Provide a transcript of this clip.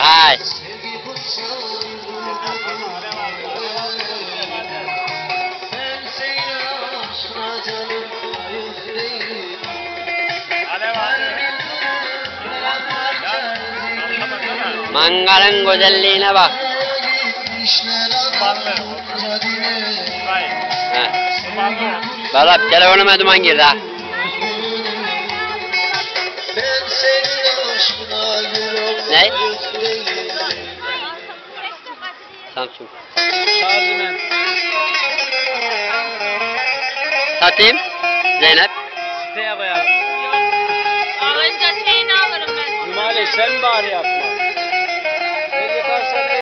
Ay. Mangalın güzelliğine bak. Valla telefonuma duman girdi ha. Ne? Samsung. Şarjmen. Satayım. Zeynep. Siteye koyalım. Alınca şeyini alırım ben. Cumali sen bari yapma.